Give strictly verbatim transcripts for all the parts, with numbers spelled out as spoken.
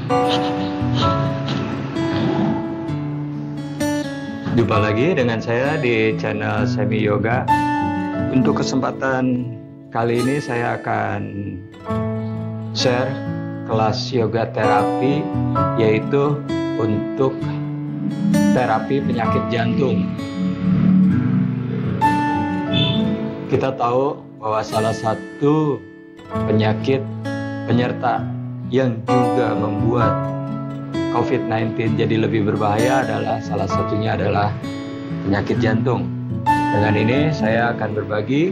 Jumpa lagi dengan saya di channel Semi Yoga. Untuk kesempatan kali ini saya akan share kelas yoga terapi, yaitu untuk terapi penyakit jantung. Kita tahu bahwa salah satu penyakit penyerta yang juga membuat COVID sembilan belas jadi lebih berbahaya adalah salah satunya adalah penyakit jantung. Dengan ini saya akan berbagi.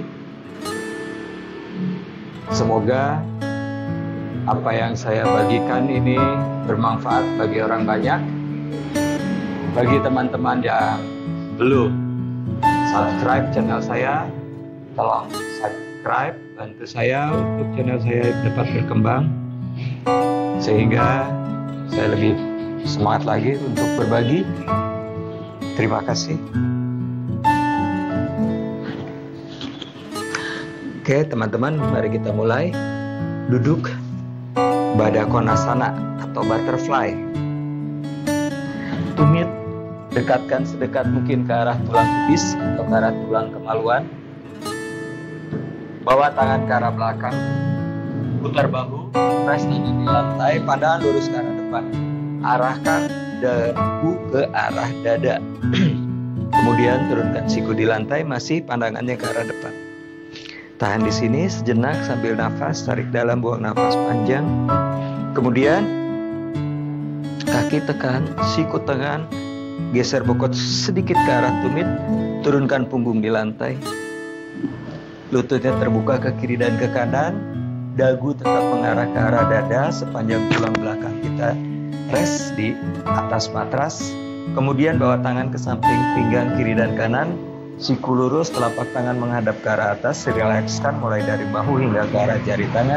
Semoga apa yang saya bagikan ini bermanfaat bagi orang banyak. Bagi teman-teman yang belum subscribe channel saya, tolong subscribe, bantu saya untuk channel saya dapat berkembang sehingga saya lebih semangat lagi untuk berbagi. Terima kasih. Oke teman-teman, mari kita mulai. Duduk Baddha Konasana atau butterfly. Tumit dekatkan sedekat mungkin ke arah tulang pubis atau ke arah tulang kemaluan. Bawa tangan ke arah belakang. Putar bahu, press tangan di lantai, pandangan lurus ke arah depan. Arahkan dagu ke arah dada. Kemudian turunkan siku di lantai, masih pandangannya ke arah depan. Tahan di sini sejenak sambil nafas, tarik dalam, buang nafas panjang. Kemudian kaki tekan, siku tekan, geser bokot sedikit ke arah tumit, turunkan punggung di lantai. Lututnya terbuka ke kiri dan ke kanan, dagu tetap mengarah ke arah dada sepanjang tulang belakang kita rest di atas matras. Kemudian bawa tangan ke samping pinggang kiri dan kanan, siku lurus, telapak tangan menghadap ke arah atas, rilekskan mulai dari bahu hingga ke arah jari tangan.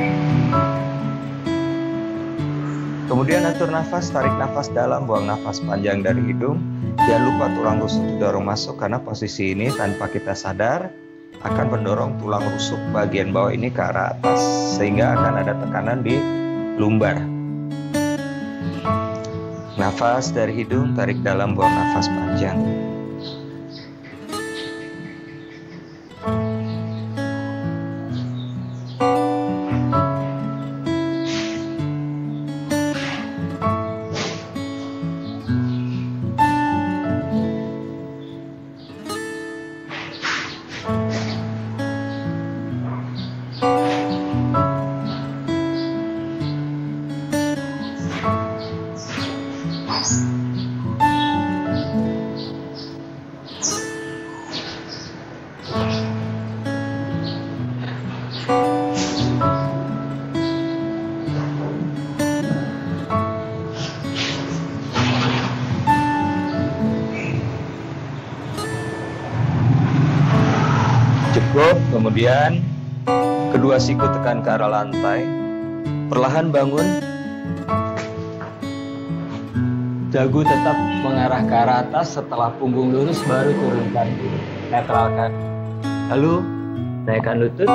Kemudian atur nafas, tarik nafas dalam, buang nafas panjang dari hidung. Jangan lupa tulang rusuk didorong masuk, karena posisi ini tanpa kita sadar akan mendorong tulang rusuk bagian bawah ini ke arah atas, sehingga akan ada tekanan di lumbar. Nafas dari hidung, tarik dalam, buang nafas panjang. Cukup. Kemudian kedua siku tekan ke arah lantai, perlahan bangun, dagu tetap mengarah ke arah atas. Setelah punggung lurus baru turunkan, netralkan, lalu naikkan lutut,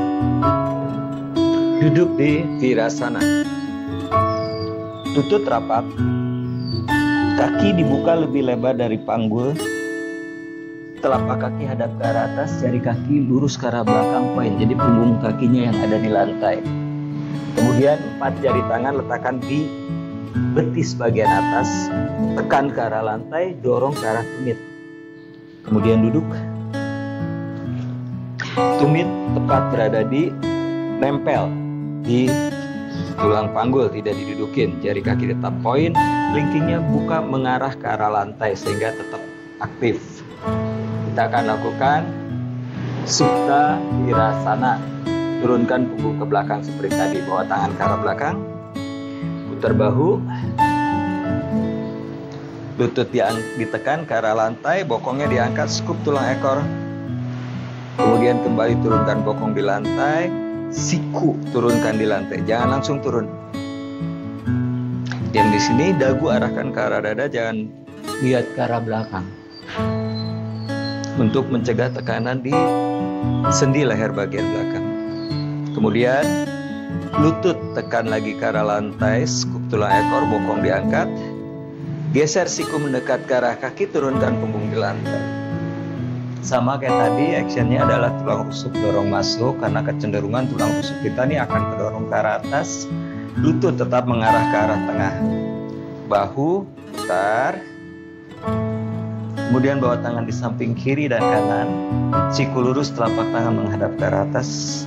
duduk di virasana. Lutut rapat, kaki dibuka lebih lebar dari panggul, telapak kaki hadap ke arah atas, jari kaki lurus ke arah belakang poin, jadi punggung kakinya yang ada di lantai. Kemudian empat jari tangan letakkan di betis bagian atas, tekan ke arah lantai, dorong ke arah tumit. Kemudian duduk. Tumit tepat berada di nempel di tulang panggul, tidak didudukin. Jari kaki tetap poin, kelingkingnya buka mengarah ke arah lantai sehingga tetap aktif. Kita akan lakukan Supta Virasana. Turunkan punggung ke belakang seperti tadi, bawa tangan ke arah belakang, putar bahu, lutut ditekan ke arah lantai, bokongnya diangkat, skup tulang ekor. Kemudian kembali turunkan bokong di lantai, siku turunkan di lantai, jangan langsung turun. Diam di sini, dagu arahkan ke arah dada, jangan lihat ke arah belakang. Untuk mencegah tekanan di sendi leher bagian belakang. Kemudian lutut tekan lagi ke arah lantai, skup tulang ekor, bokong diangkat. Geser siku mendekat ke arah kaki, turunkan punggung di lantai. Sama kayak tadi, actionnya adalah tulang rusuk dorong masuk, karena kecenderungan tulang rusuk kita ini akan kedorong ke arah atas. Lutut tetap mengarah ke arah tengah. Bahu putar. Kemudian bawa tangan di samping kiri dan kanan. Siku lurus, telapak tangan menghadap ke arah atas.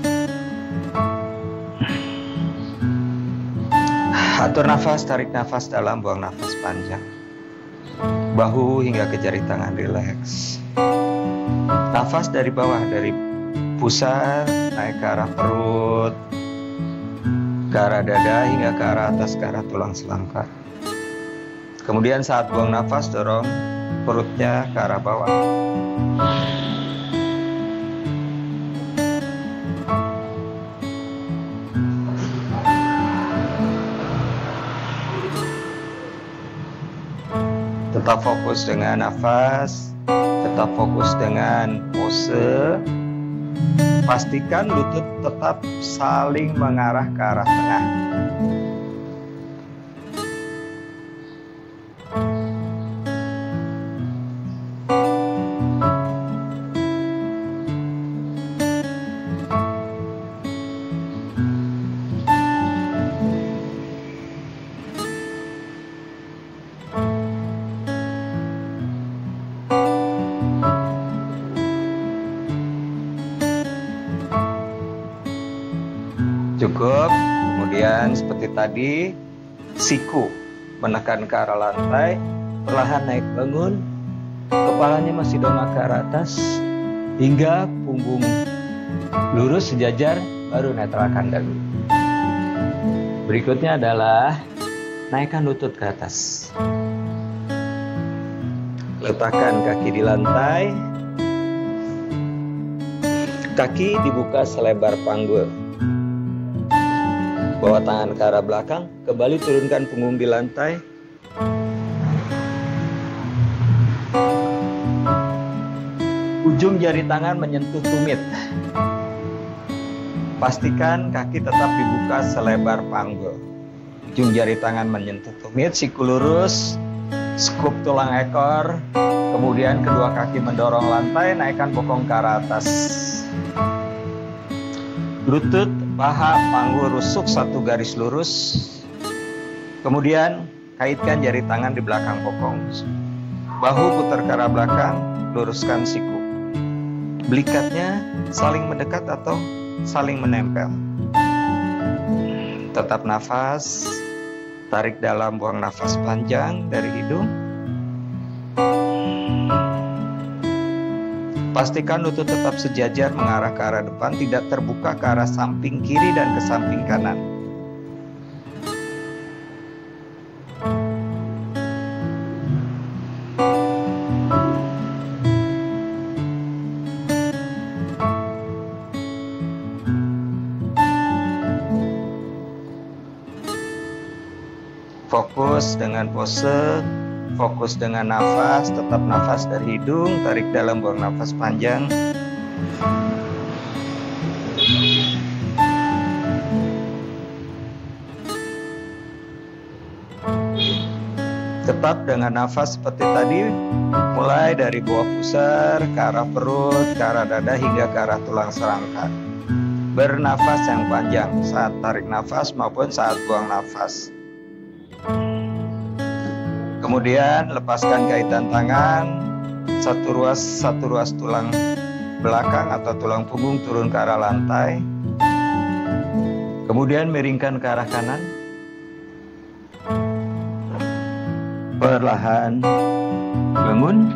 Atur nafas, tarik nafas dalam, buang nafas panjang. Bahu hingga ke jari tangan rileks. Nafas dari bawah, dari pusat naik ke arah perut, ke arah dada hingga ke arah atas, ke arah tulang selangkah. Kemudian saat buang nafas, dorong perutnya ke arah bawah. Tetap fokus dengan nafas, tetap fokus dengan pose. Pastikan lutut tetap saling mengarah ke arah tengah. Cukup. Kemudian seperti tadi, siku menekan ke arah lantai, perlahan naik bangun, kepalanya masih dongak ke arah atas, hingga punggung lurus sejajar, baru netralkan dagu. Berikutnya adalah naikkan lutut ke atas. Letakkan kaki di lantai, kaki dibuka selebar panggul. Bawa tangan ke arah belakang, kembali turunkan punggung di lantai. Ujung jari tangan menyentuh tumit. Pastikan kaki tetap dibuka selebar panggul. Ujung jari tangan menyentuh tumit, siku lurus, skup tulang ekor, kemudian kedua kaki mendorong lantai, naikkan bokong ke arah atas. Lutut, paha, panggul rusuk satu garis lurus. Kemudian kaitkan jari tangan di belakang bokong. Bahu putar ke arah belakang, luruskan siku. Belikatnya saling mendekat atau saling menempel. Tetap nafas, tarik dalam, buang nafas panjang dari hidung. Pastikan lutut tetap sejajar mengarah ke arah depan, tidak terbuka ke arah samping kiri dan ke samping kanan. Fokus dengan pose, fokus dengan nafas, tetap nafas dari hidung, tarik dalam, buang nafas panjang. Tetap dengan nafas seperti tadi, mulai dari bawah pusar, ke arah perut, ke arah dada, hingga ke arah tulang serangka. Bernafas yang panjang saat tarik nafas maupun saat buang nafas. Kemudian lepaskan kaitan tangan, satu ruas satu ruas tulang belakang atau tulang punggung turun ke arah lantai. Kemudian miringkan ke arah kanan. Perlahan bangun.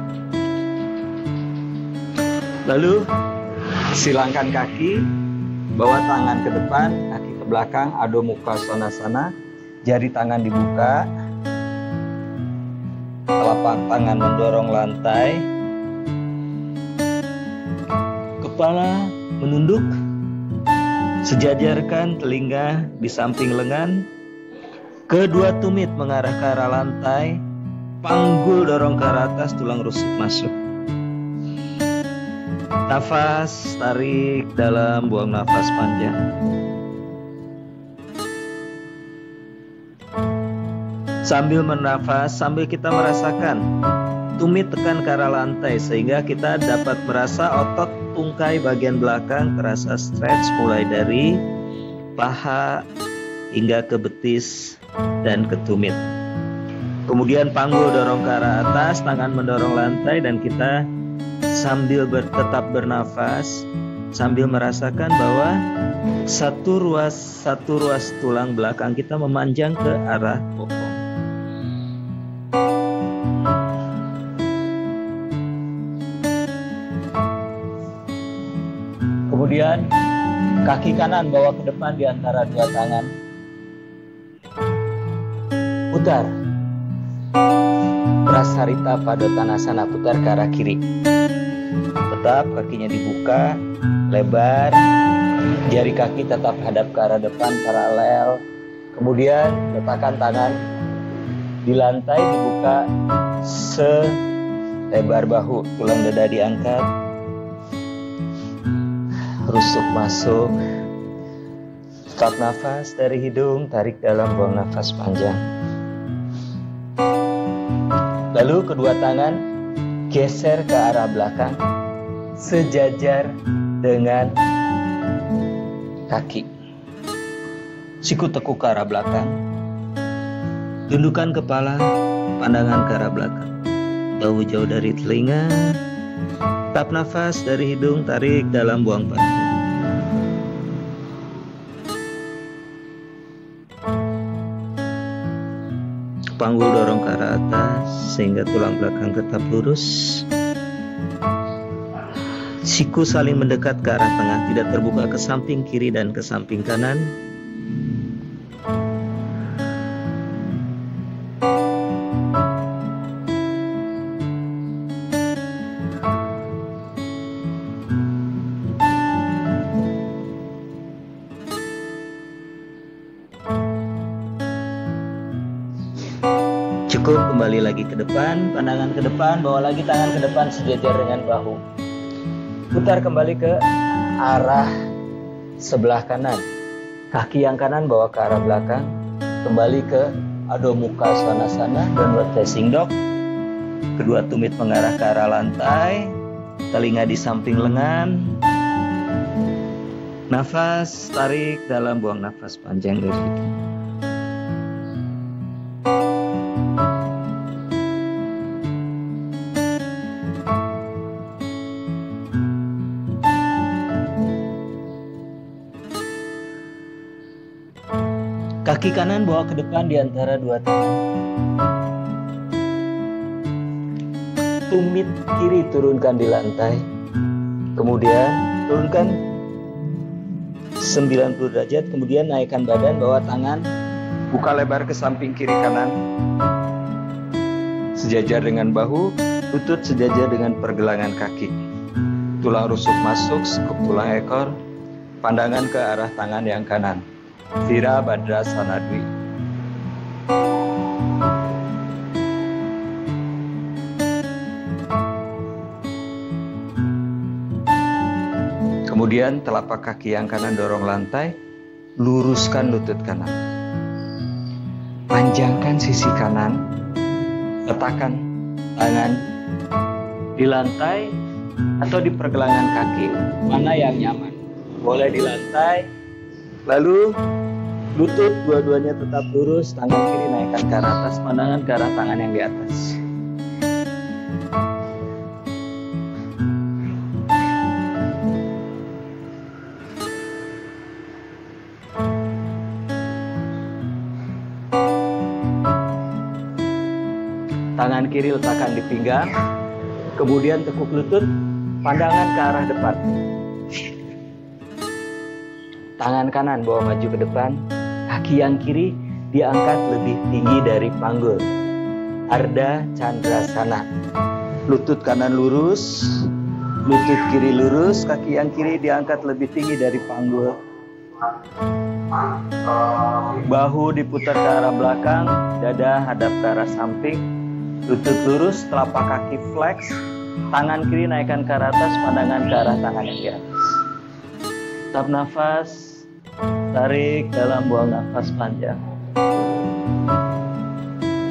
Lalu silangkan kaki, bawa tangan ke depan, kaki ke belakang, Adho Mukha Svanasana. Jari tangan dibuka. Telapak tangan mendorong lantai, kepala menunduk, sejajarkan telinga di samping lengan, kedua tumit mengarah ke arah lantai, panggul dorong ke arah atas, tulang rusuk masuk. Nafas, tarik dalam, buang nafas panjang. Sambil bernafas, sambil kita merasakan, tumit tekan ke arah lantai sehingga kita dapat merasa otot tungkai bagian belakang terasa stretch mulai dari paha hingga ke betis dan ke tumit. Kemudian panggul dorong ke arah atas, tangan mendorong lantai, dan kita sambil ber, tetap bernafas sambil merasakan bahwa satu ruas satu ruas tulang belakang kita memanjang ke arah bokong. Kemudian kaki kanan bawa ke depan di antara dua tangan. Putar. Prasarita Padottanasana, putar ke arah kiri. Tetap kakinya dibuka, lebar. Jari kaki tetap hadap ke arah depan paralel. Kemudian letakkan tangan di lantai, dibuka selebar bahu. Tulang dada diangkat. Rusuk masuk. Stop nafas dari hidung, tarik dalam, buang nafas panjang. Lalu kedua tangan geser ke arah belakang sejajar dengan kaki. Siku tekuk ke arah belakang. Tundukkan kepala, pandangan ke arah belakang. Bahu jauh dari telinga. Tap nafas dari hidung, tarik dalam, buang panjang. Panggul dorong ke arah atas sehingga tulang belakang tetap lurus. Siku saling mendekat ke arah tengah, tidak terbuka ke samping kiri dan ke samping kanan. Cukup, kembali lagi ke depan, pandangan ke depan, bawa lagi tangan ke depan sejajar dengan bahu. Putar kembali ke arah sebelah kanan. Kaki yang kanan bawa ke arah belakang. Kembali ke Adho Mukha Svanasana, downward facing dog. Kedua tumit mengarah ke arah lantai. Telinga di samping lengan. Nafas, tarik dalam, buang nafas panjang dari hidung. Kaki kanan bawa ke depan di antara dua tangan. Tumit kiri turunkan di lantai. Kemudian turunkan sembilan puluh derajat. Kemudian naikkan badan, bawa tangan. Buka lebar ke samping kiri kanan. Sejajar dengan bahu. Lutut sejajar dengan pergelangan kaki. Tulang rusuk masuk, sekuk tulang ekor. Pandangan ke arah tangan yang kanan. Virabhadrasana Dwi. Kemudian telapak kaki yang kanan dorong lantai, luruskan lutut kanan. Panjangkan sisi kanan, letakkan tangan di lantai atau di pergelangan kaki, mana yang nyaman. Boleh di lantai. Lalu lutut dua-duanya tetap lurus, tangan kiri naikkan ke arah atas, pandangan ke arah tangan yang di atas. Tangan kiri letakkan di pinggang, kemudian tekuk lutut, pandangan ke arah depan. Tangan kanan bawa maju ke depan, kaki yang kiri diangkat lebih tinggi dari panggul. Ardha Chandrasana. Lutut kanan lurus, lutut kiri lurus, kaki yang kiri diangkat lebih tinggi dari panggul. Bahu diputar ke arah belakang, dada hadap ke arah samping, lutut lurus, telapak kaki flex, tangan kiri naikkan ke arah atas, pandangan ke arah tangan yang di atas. Tap nafas, tarik dalam, buang nafas panjang.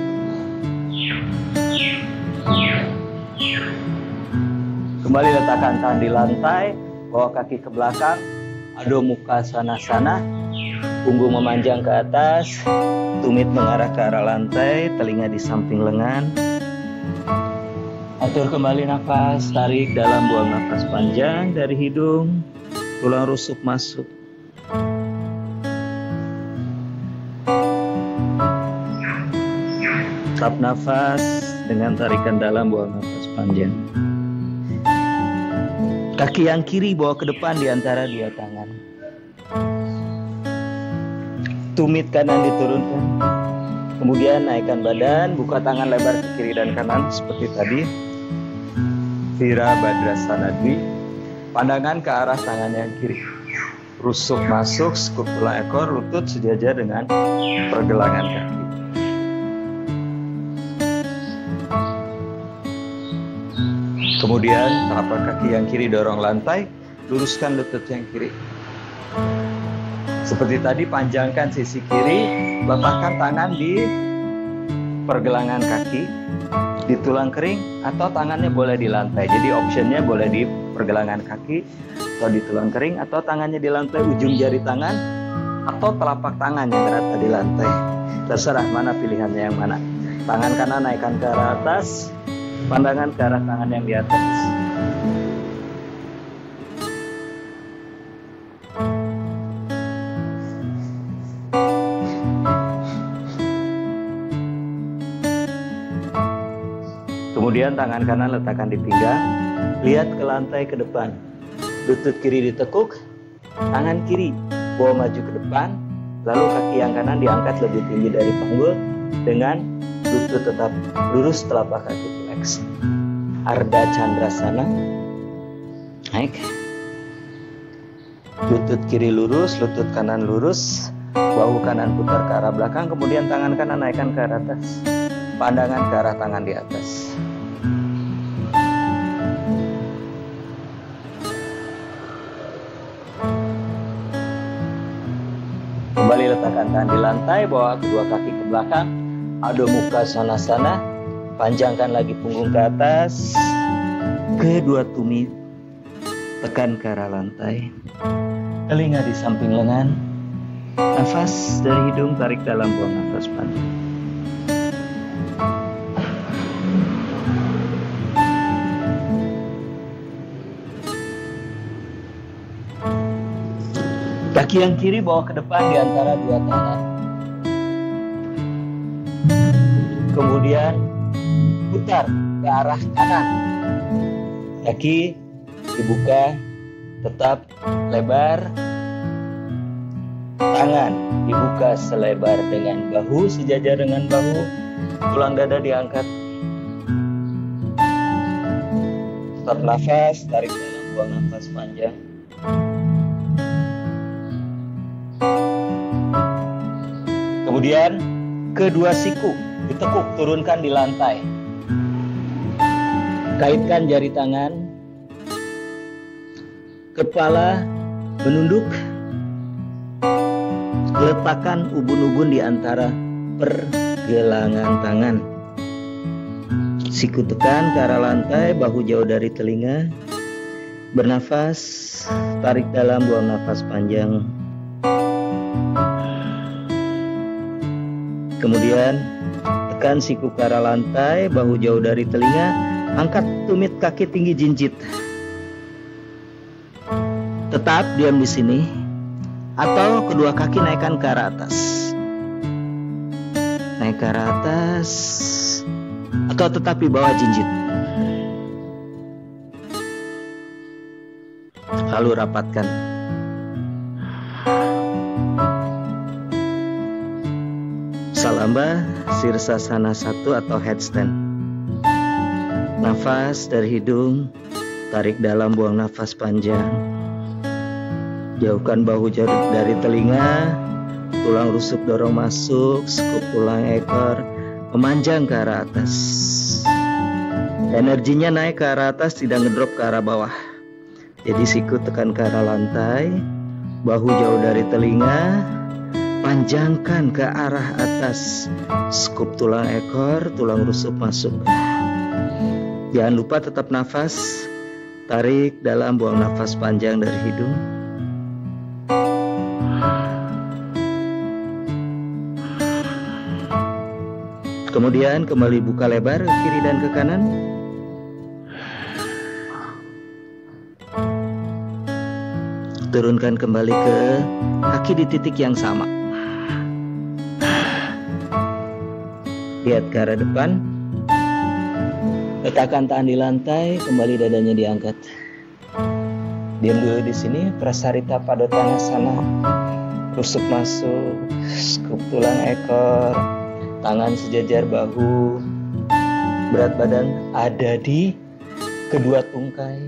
Kembali letakkan tangan di lantai, bawa kaki ke belakang, Adho Mukha Svanasana, punggung memanjang ke atas, tumit mengarah ke arah lantai, telinga di samping lengan. Atur kembali nafas, tarik dalam, buang nafas panjang dari hidung, tulang rusuk masuk. Tap nafas dengan tarikan dalam, buang nafas panjang. Kaki yang kiri bawa ke depan di antara dua tangan. Tumit kanan diturunkan. Kemudian naikkan badan, buka tangan lebar ke kiri dan kanan seperti tadi. Virabhadrasana Dwi. Pandangan ke arah tangan yang kiri. Rusuk masuk, skup tulang ekor, lutut sejajar dengan pergelangan kaki. Kemudian telapak kaki yang kiri dorong lantai, luruskan lutut yang kiri. Seperti tadi, panjangkan sisi kiri, letakkan tangan di pergelangan kaki, di tulang kering, atau tangannya boleh di lantai. Jadi optionnya boleh di pergelangan kaki, atau di tulang kering, atau tangannya di lantai, ujung jari tangan, atau telapak tangan yang rata di lantai. Terserah mana pilihannya yang mana. Tangan kanan naikkan ke arah atas, pandangan ke arah tangan yang di atas. Kemudian tangan kanan letakkan di pinggang, lihat ke lantai ke depan. Lutut kiri ditekuk, tangan kiri bawa maju ke depan, lalu kaki yang kanan diangkat lebih tinggi dari panggul dengan lutut tetap lurus, telapak kaki flex. Ardha Chandrasana. Naik. Lutut kiri lurus, lutut kanan lurus, bahu kanan putar ke arah belakang, kemudian tangan kanan naikkan ke arah atas. Pandangan ke arah tangan di atas. Kembali letakkan tangan di lantai, bawa kedua kaki ke belakang, Adho Mukha Svanasana. Panjangkan lagi punggung ke atas, kedua tumit tekan ke arah lantai, telinga di samping lengan. Nafas dari hidung, tarik dalam, buang nafas panjang. Kaki yang kiri bawa ke depan di antara dua tangan. Kemudian putar ke arah kanan. Kaki dibuka, tetap lebar. Tangan dibuka selebar dengan bahu, sejajar dengan bahu. Tulang dada diangkat. Tetap nafas, tarik dalam, buang nafas panjang. Kemudian kedua siku ditekuk, turunkan di lantai. Kaitkan jari tangan, kepala menunduk, letakkan ubun-ubun di antara pergelangan tangan. Siku tekan ke arah lantai, bahu jauh dari telinga. Bernafas, tarik dalam, buang nafas panjang. Kemudian tekan siku ke arah lantai, bahu jauh dari telinga, angkat tumit kaki tinggi jinjit. Tetap diam di sini, atau kedua kaki naikkan ke arah atas. Naik ke arah atas, atau tetap di bawah jinjit. Lalu rapatkan. Salamba Sirsasana satu atau headstand. Nafas dari hidung, tarik dalam, buang nafas panjang. Jauhkan bahu jauh dari telinga, tulang rusuk dorong masuk, skup tulang ekor memanjang ke arah atas. Energinya naik ke arah atas, tidak ngedrop ke arah bawah. Jadi siku tekan ke arah lantai, bahu jauh dari telinga, panjangkan ke arah atas, skup tulang ekor, tulang rusuk masuk. Jangan lupa tetap nafas, Tarik dalam, buang nafas panjang dari hidung. Kemudian kembali buka lebar ke kiri dan ke kanan. Turunkan kembali ke kaki di titik yang sama. Lihat ke arah depan. Letakkan tangan di lantai, kembali dadanya diangkat. Diam dulu di sini, Prasarita Padottanasana. Rusuk masuk, skup tulang ekor, tangan sejajar bahu, berat badan ada di kedua tungkai.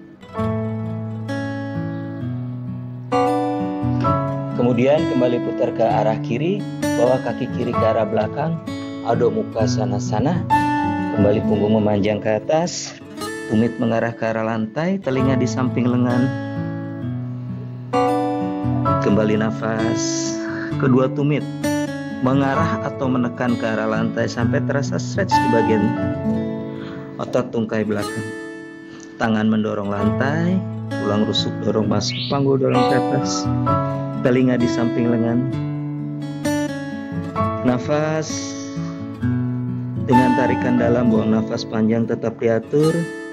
Kemudian kembali putar ke arah kiri, bawa kaki kiri ke arah belakang, Adho Mukha Svanasana. Kembali punggung memanjang ke atas, tumit mengarah ke arah lantai, telinga di samping lengan. Kembali nafas, kedua tumit mengarah atau menekan ke arah lantai sampai terasa stretch di bagian otot tungkai belakang. Tangan mendorong lantai, tulang rusuk dorong masuk, panggul dorong ke atas, telinga di samping lengan. Nafas dengan tarikan dalam, buang nafas panjang, tetap diatur.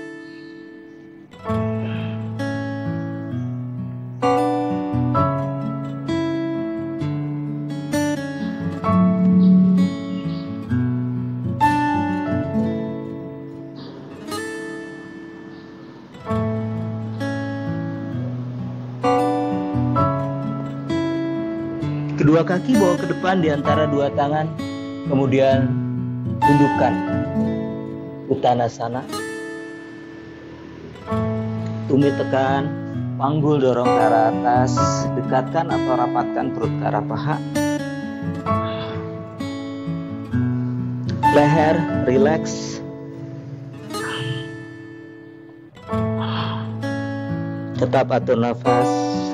Kedua kaki bawa ke depan di antara dua tangan, kemudian tundukkan Uttanasana. Tumit tekan, panggul dorong ke arah atas, dekatkan atau rapatkan perut ke arah paha. Leher rileks. Tetap atur nafas.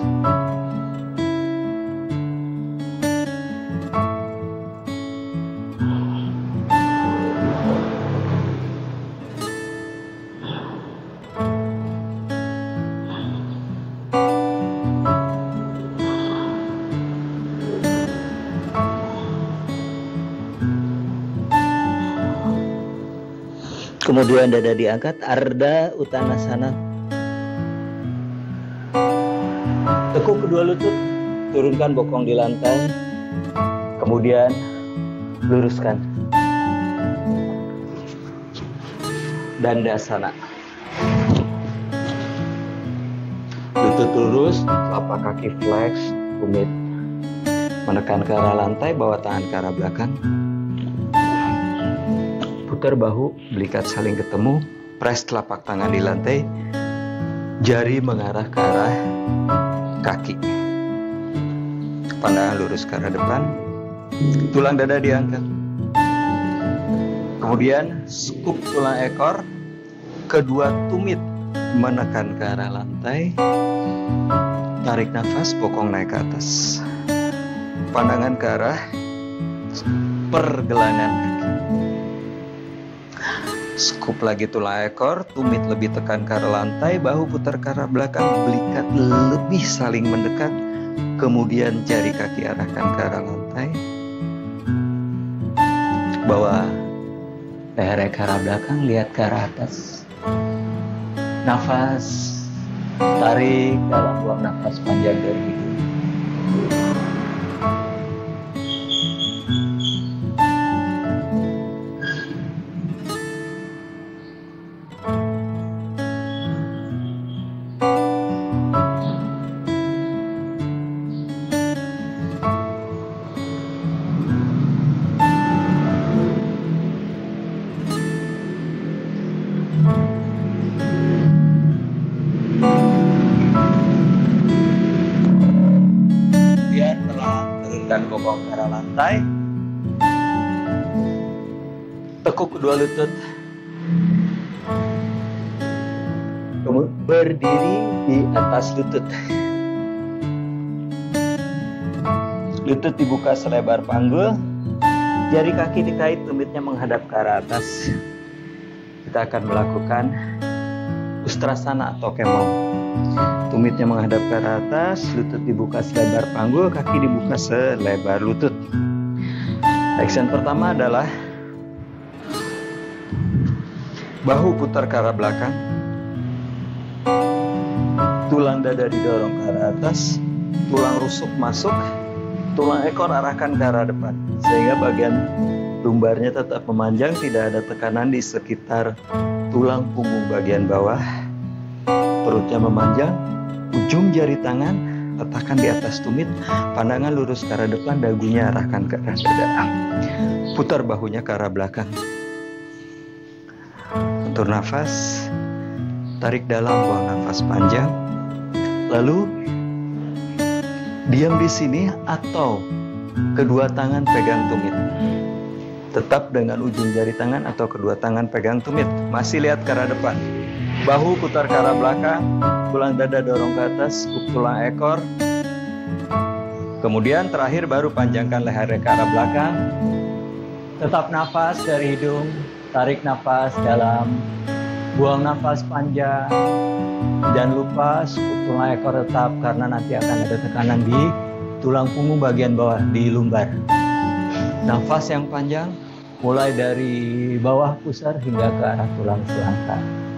Kemudian dada diangkat, Ardha Uttanasana. Tekuk kedua lutut, turunkan bokong di lantai. Kemudian luruskan. Dandasana. Lutut lurus, telapak kaki flex, tumit menekan ke arah lantai, bawa tangan ke arah belakang. Putar bahu, belikat saling ketemu, press telapak tangan di lantai, jari mengarah ke arah kaki. Pandangan lurus ke arah depan, tulang dada diangkat. Kemudian skup tulang ekor, kedua tumit menekan ke arah lantai, tarik nafas, bokong naik ke atas. Pandangan ke arah pergelangan kaki. Skup lagi tulang ekor, tumit lebih tekan ke arah lantai, bahu putar ke arah belakang, belikat lebih saling mendekat. Kemudian jari kaki arahkan ke arah lantai. Bawa leher ke arah belakang, lihat ke arah atas. Nafas, tarik dalam, buang nafas panjang dari hidung. Dan bokong ke arah lantai. Tekuk kedua lutut. Kemudian berdiri di atas lutut. Lutut dibuka selebar panggul. Jari kaki dikait, tumitnya menghadap ke arah atas. Kita akan melakukan Ustrasana atau kemong. Tumitnya menghadap ke arah atas, lutut dibuka selebar panggul, kaki dibuka selebar lutut. Action pertama adalah bahu putar ke arah belakang, tulang dada didorong ke arah atas, tulang rusuk masuk, tulang ekor arahkan ke arah depan, sehingga bagian lumbarnya tetap memanjang, tidak ada tekanan di sekitar tulang punggung bagian bawah. Perutnya memanjang, ujung jari tangan letakkan di atas tumit, pandangan lurus ke arah depan, dagunya arahkan ke arah dada. Putar bahunya ke arah belakang. Atur nafas, tarik dalam, buang nafas panjang. Lalu diam di sini atau kedua tangan pegang tumit. Tetap dengan ujung jari tangan atau kedua tangan pegang tumit. Masih lihat ke arah depan. Bahu putar ke arah belakang, tulang dada dorong ke atas, kuk tulang ekor. Kemudian terakhir baru panjangkan lehernya ke arah belakang. Tetap nafas dari hidung, tarik nafas dalam, buang nafas panjang. Jangan lupa kuk tulang ekor tetap, karena nanti akan ada tekanan di tulang punggung bagian bawah, di lumbar. Nafas yang panjang, mulai dari bawah pusar hingga ke arah tulang selangkah.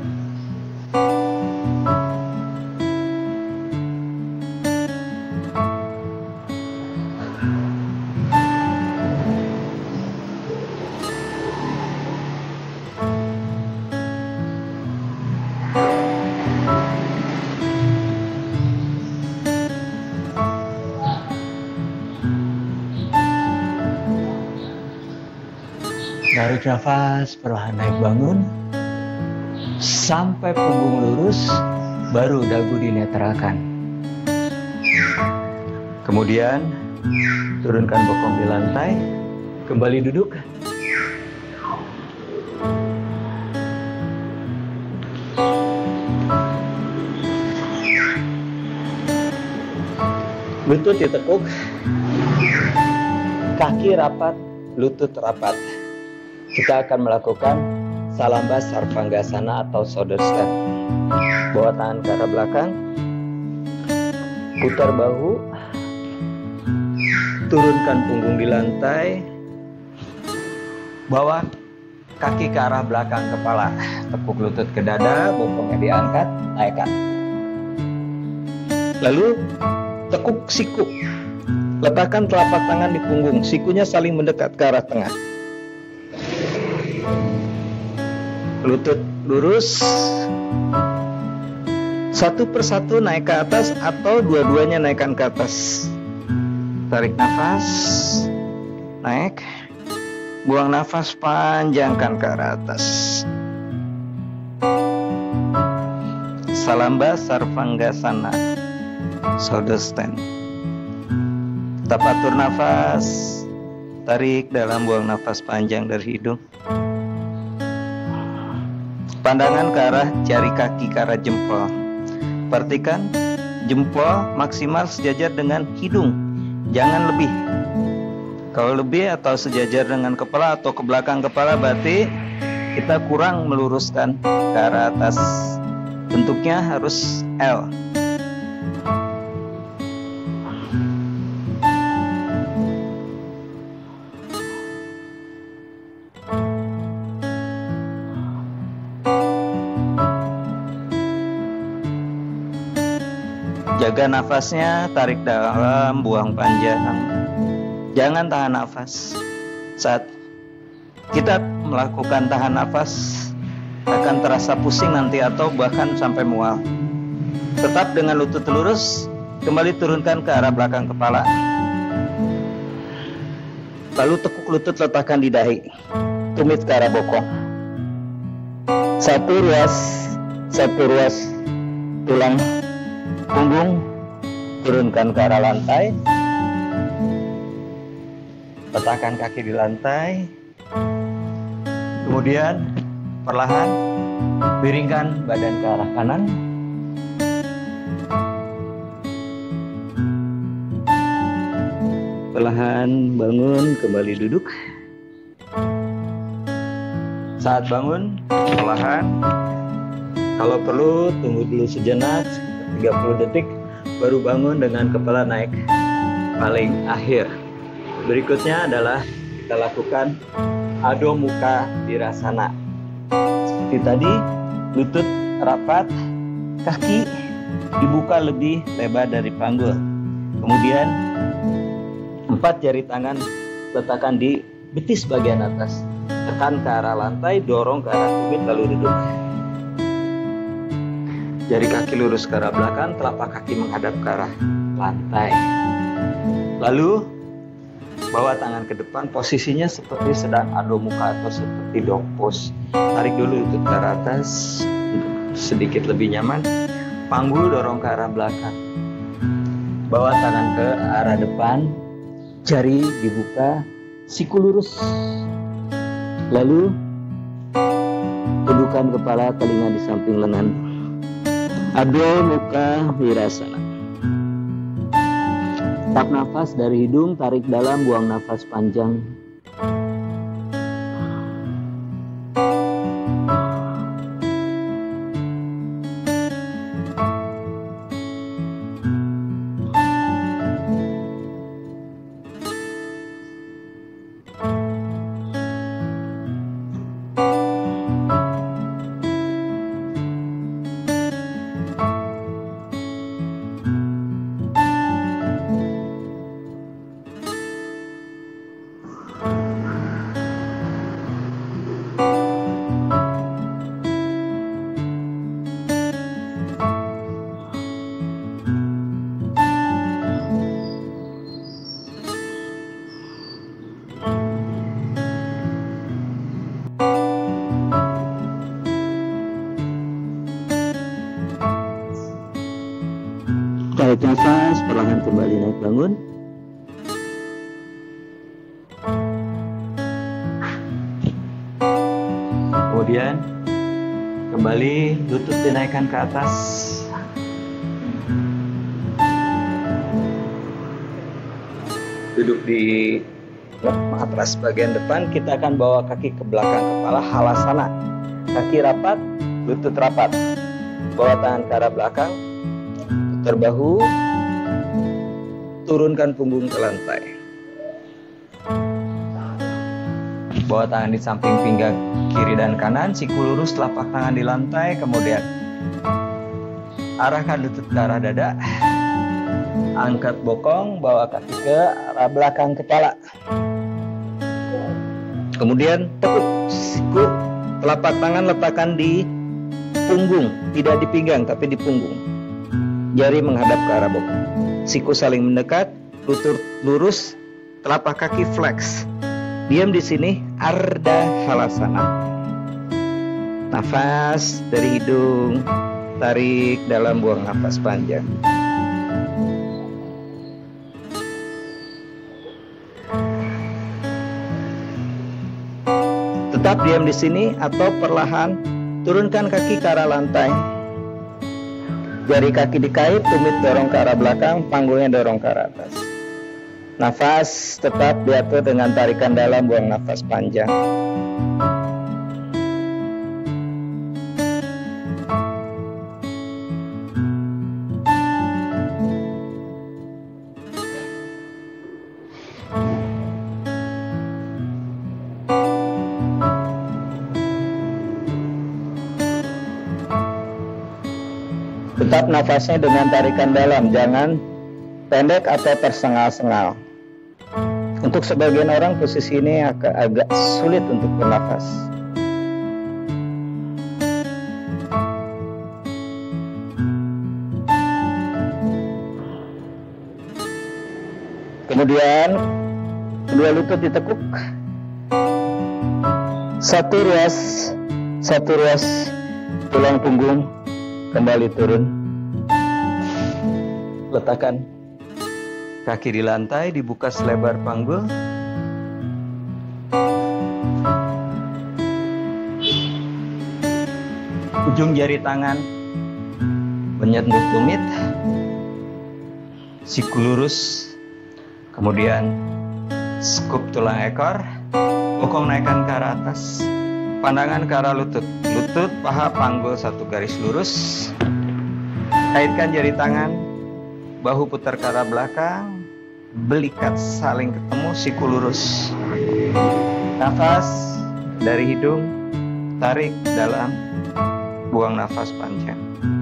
Tarik nafas, perlahan naik bangun sampai punggung lurus, baru dagu dinetralkan. Kemudian turunkan bokong di lantai, kembali duduk. Lutut ditekuk, kaki rapat, lutut rapat. Kita akan melakukan Salamba Sarvangasana atau shoulder stand. Bawa tangan ke arah belakang, putar bahu, turunkan punggung di lantai, bawa kaki ke arah belakang kepala, tepuk lutut ke dada, bokongnya diangkat, naikkan. Lalu tekuk siku, letakkan telapak tangan di punggung, sikunya saling mendekat ke arah tengah. Lutut lurus, satu persatu naik ke atas atau dua-duanya naikkan ke atas. Tarik nafas, naik, buang nafas, panjangkan ke arah atas. Salamba Sarvangasana, shoulder stand. Tetap atur nafas, tarik dalam, buang nafas panjang dari hidung. Pandangan ke arah jari kaki, ke arah jempol. Perhatikan jempol maksimal sejajar dengan hidung, jangan lebih. Kalau lebih atau sejajar dengan kepala atau ke belakang kepala, berarti kita kurang meluruskan ke arah atas. Bentuknya harus L. Jaga nafasnya, tarik dalam, buang panjang. Jangan tahan nafas. Saat kita melakukan tahan nafas, akan terasa pusing nanti atau bahkan sampai mual. Tetap dengan lutut lurus, kembali turunkan ke arah belakang kepala. Lalu tekuk lutut letakkan di dahi, tumit ke arah bokong. Satu ruas, satu ruas tulang punggung, turunkan ke arah lantai. Letakkan kaki di lantai. Kemudian perlahan miringkan badan ke arah kanan. Perlahan bangun, kembali duduk. Saat bangun, perlahan Kalau perlu tunggu dulu sejenak tiga puluh detik, baru bangun dengan kepala naik paling akhir. Berikutnya adalah kita lakukan Adho Mukha Virasana. Seperti tadi, lutut rapat, kaki dibuka lebih lebar dari panggul. Kemudian empat jari tangan letakkan di betis bagian atas. Tekan ke arah lantai, dorong ke arah tumit lalu duduk. Jari kaki lurus ke arah belakang, telapak kaki menghadap ke arah lantai. Lalu bawa tangan ke depan, posisinya seperti sedang Adho Mukha atau seperti dog pose. Tarik dulu lutut ke arah atas, sedikit lebih nyaman. Panggul dorong ke arah belakang. Bawa tangan ke arah depan, jari dibuka, siku lurus. Lalu dudukan kepala, telinga di samping lengan. Adho Mukha Virasana. Tarik nafas dari hidung, tarik dalam, buang nafas panjang. Tarik nafas, perlahan kembali naik bangun. Kemudian kembali lutut dinaikkan ke atas. Duduk di matras bagian depan, kita akan bawa kaki ke belakang kepala, halasana. Kaki rapat, lutut rapat. Bawa tangan ke arah belakang. Putar bahu, turunkan punggung ke lantai. Bawa tangan di samping pinggang kiri dan kanan, siku lurus, telapak tangan di lantai. Kemudian arahkan lutut ke arah dada. Angkat bokong, bawa kaki ke arah belakang kepala. Kemudian tekuk siku, telapak tangan letakkan di punggung, tidak di pinggang tapi di punggung. Jari menghadap ke arah bokong. Siku saling mendekat, lutut lurus, telapak kaki flex. Diam di sini, Ardha Halasana. Nafas dari hidung, tarik dalam, buang nafas panjang. Tetap diam di sini atau perlahan turunkan kaki ke arah lantai. Jari kaki dikait, tumit dorong ke arah belakang, panggulnya dorong ke arah atas. Nafas tetap diatur dengan tarikan dalam, buang nafas panjang. Tetap nafasnya dengan tarikan dalam, jangan pendek atau tersengal-sengal. Untuk sebagian orang posisi ini agak, agak sulit untuk bernafas. Kemudian kedua lutut ditekuk. Satu ruas, satu ruas tulang punggung kembali turun. Letakkan kaki di lantai, dibuka selebar panggul. Ujung jari tangan menyentuh tumit. Siku lurus. Kemudian skup tulang ekor. Bokong naikkan ke arah atas. Pandangan ke arah lutut. Lutut, paha, panggul satu garis lurus. Kaitkan jari tangan. Bahu putar ke arah belakang. Belikat saling ketemu, siku lurus. Nafas dari hidung. Tarik dalam. Buang nafas panjang.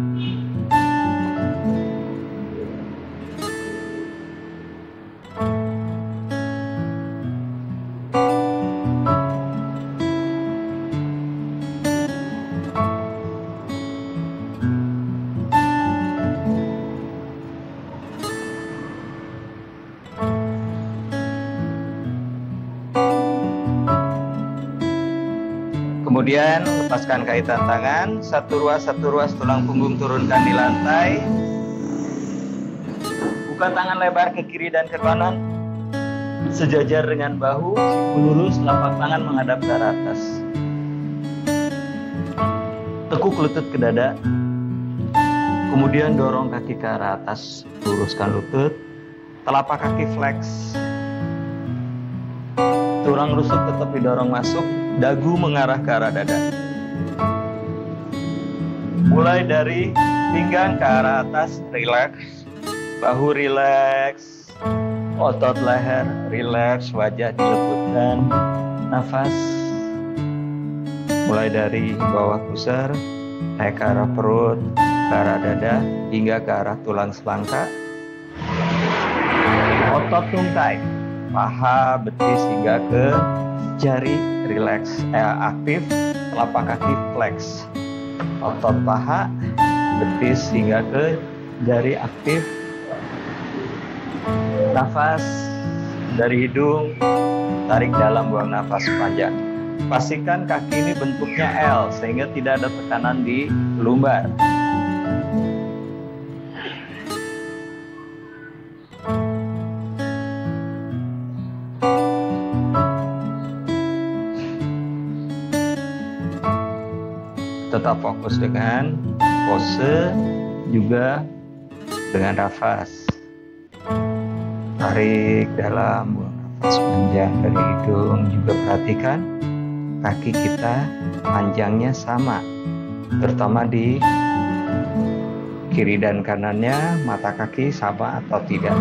Kemudian lepaskan kaitan tangan, satu ruas, satu ruas tulang punggung turunkan di lantai. Buka tangan lebar ke kiri dan ke kanan, sejajar dengan bahu, siku lurus, telapak tangan menghadap ke arah atas. Tekuk lutut ke dada, kemudian dorong kaki ke arah atas, luruskan lutut, telapak kaki flex. Tulang rusuk tetap didorong masuk, dagu mengarah ke arah dada. Mulai dari pinggang ke arah atas, rileks. Bahu rileks. Otot leher rileks, wajah dilembutkan. Nafas. Mulai dari bawah pusar, naik ke arah perut, ke arah dada, hingga ke arah tulang selangka. Otot tungkai. Paha, betis hingga ke jari rileks, eh, aktif, telapak kaki flex. Otot paha, betis hingga ke jari aktif. Nafas dari hidung, tarik dalam, buang nafas panjang. Pastikan kaki ini bentuknya L sehingga tidak ada tekanan di lumbar. Tetap fokus dengan pose, juga dengan nafas. Tarik dalam, buang nafas panjang dari hidung. Juga perhatikan kaki kita panjangnya sama, terutama di kiri dan kanannya, mata kaki sama atau tidak.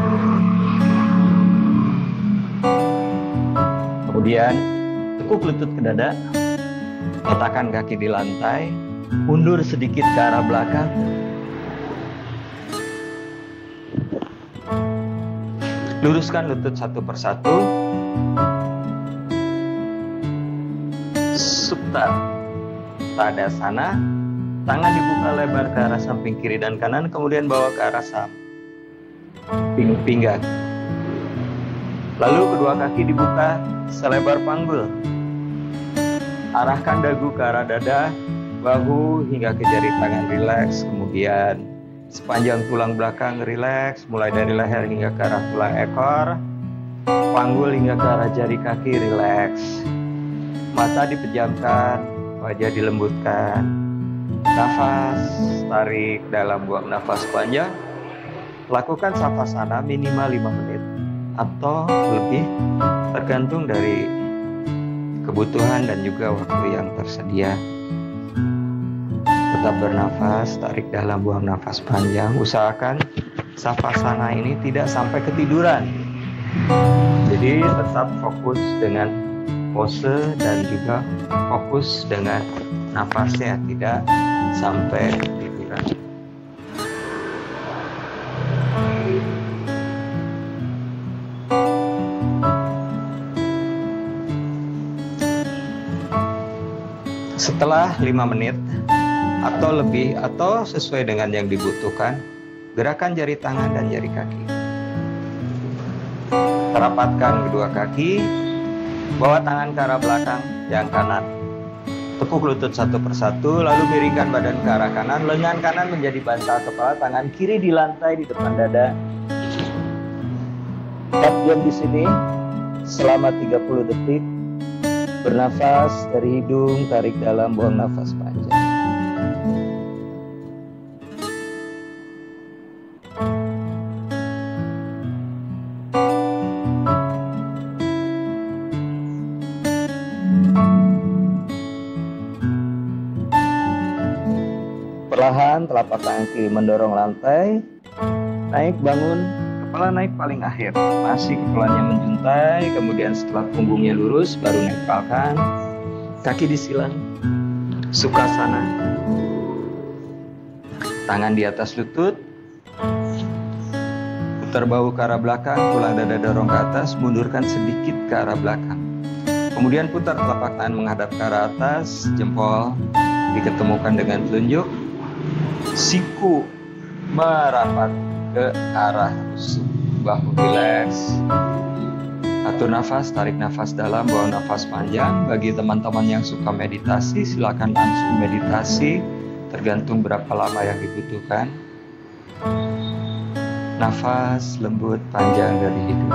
Kemudian tekuk lutut ke dada. Letakkan kaki di lantai, undur sedikit ke arah belakang. Luruskan lutut satu persatu. Supta Tadasana. Tangan dibuka lebar ke arah samping kiri dan kanan, kemudian bawa ke arah samping pinggang. Lalu kedua kaki dibuka selebar panggul. Arahkan dagu ke arah dada, bahu hingga ke jari tangan rileks. Kemudian sepanjang tulang belakang rileks, mulai dari leher hingga ke arah tulang ekor, panggul hingga ke arah jari kaki rileks. Mata dipejamkan, wajah dilembutkan. Nafas, tarik dalam, buang nafas panjang. Lakukan savasana minimal lima menit atau lebih, tergantung dari kebutuhan dan juga waktu yang tersedia. Tetap bernafas, tarik dalam, buang nafas panjang. Usahakan savasana ini tidak sampai ketiduran. Jadi tetap fokus dengan pose dan juga fokus dengan nafasnya, tidak sampai ketiduran. Setelah lima menit atau lebih atau sesuai dengan yang dibutuhkan, gerakan jari tangan dan jari kaki. Rapatkan kedua kaki, bawa tangan ke arah belakang, yang kanan. Tekuk lutut satu persatu, lalu miringkan badan ke arah kanan, lengan kanan menjadi bantal kepala, tangan kiri di lantai di depan dada. Tetap diam di sini selama tiga puluh detik. Bernafas dari hidung, tarik dalam, buang nafas panjang. Perlahan telapak tangan kiri mendorong lantai. Naik, bangun, kepala naik paling akhir. Masih kepalanya menjuntai, kemudian setelah punggungnya lurus, baru nempelkan. Kaki disilang. Sukhasana. Tangan di atas lutut. Putar bahu ke arah belakang, tulang dada dorong ke atas, mundurkan sedikit ke arah belakang. Kemudian putar telapak tangan menghadap ke arah atas, jempol diketemukan dengan telunjuk. Siku merapat ke arah rusuk, bahu rileks. Atur nafas, tarik nafas dalam, bawa nafas panjang. Bagi teman-teman yang suka meditasi, silakan langsung meditasi, tergantung berapa lama yang dibutuhkan. Nafas lembut panjang dari hidung.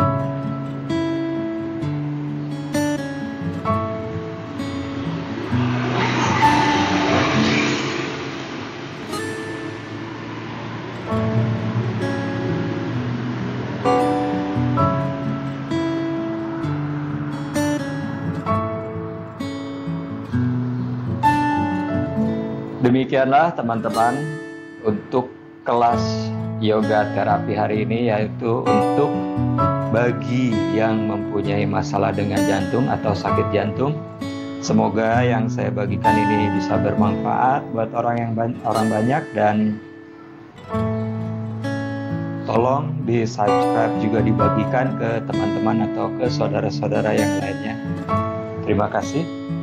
Demikianlah teman-teman untuk kelas yoga terapi hari ini, yaitu untuk bagi yang mempunyai masalah dengan jantung atau sakit jantung. Semoga yang saya bagikan ini bisa bermanfaat buat orang yang ba- orang banyak, dan tolong di subscribe juga dibagikan ke teman-teman atau ke saudara-saudara yang lainnya. Terima kasih.